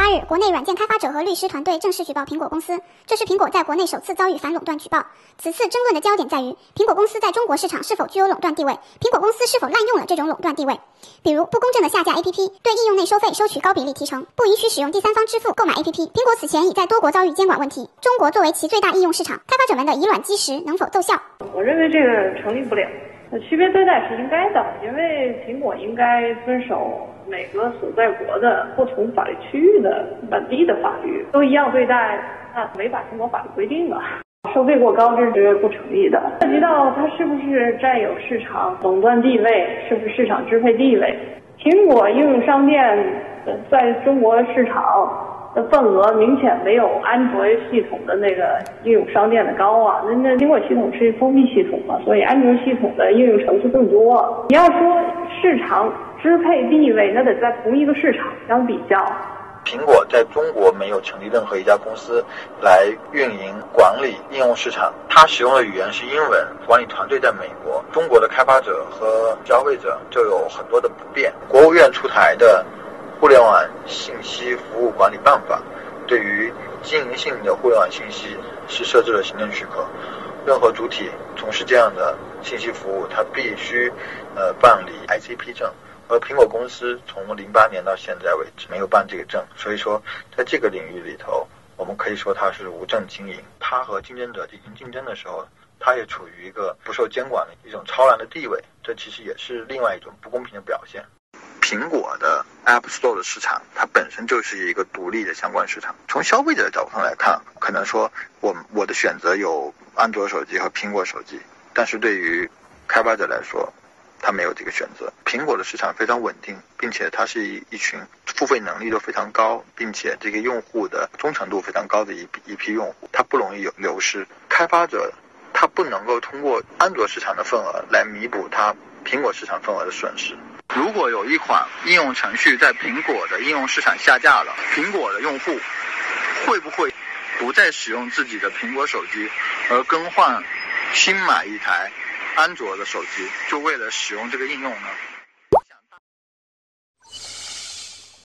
3日，国内软件开发者和律师团队正式举报苹果公司，这是苹果在国内首次遭遇反垄断举报。此次争论的焦点在于，苹果公司在中国市场是否具有垄断地位，苹果公司是否滥用了这种垄断地位。比如，不公正的下架 APP， 对应用内收费收取高比例提成，不允许使用第三方支付购买 APP。苹果此前已在多国遭遇监管问题，中国作为其最大应用市场，开发者们的以卵击石能否奏效？ 我认为这个成立不了。区别对待是应该的，因为苹果应该遵守每个所在国的不同法律区域的本地的法律，都一样对待，那违反中国法律规定了。收费过高，这是不成立的。涉及到它是不是占有市场垄断地位，是不是市场支配地位？苹果应用商店在中国市场的份额明显没有安卓系统的那个应用商店的高啊，那苹果系统是封闭系统嘛，所以安卓系统的应用程序更多。你要说市场支配地位，那得在同一个市场相比较。 苹果在中国没有成立任何一家公司来运营管理应用市场，它使用的语言是英文，管理团队在美国，中国的开发者和消费者就有很多的不便。国务院出台的互联网信息服务管理办法对于经营性的互联网信息是设置了行政许可，任何主体从事这样的信息服务，它必须办理 ICP 证，而苹果公司从08年到现在为止没有办这个证，所以说在这个领域里头，我们可以说它是无证经营。它和竞争者进行竞争的时候，它也处于一个不受监管的一种超然的地位，这其实也是另外一种不公平的表现。苹果的 App Store 的市场，它本身就是一个独立的相关市场。从消费者的角度上来看，可能说我的选择有安卓手机和苹果手机，但是对于开发者来说，他没有这个选择。苹果的市场非常稳定，并且它是一群付费能力都非常高，并且这个用户的忠诚度非常高的一批用户，它不容易有流失。开发者他不能够通过安卓市场的份额来弥补他苹果市场份额的损失。如果有一款应用程序在苹果的应用市场下架了，苹果的用户会不会不再使用自己的苹果手机，而更换新买一台安卓的手机，就为了使用这个应用呢？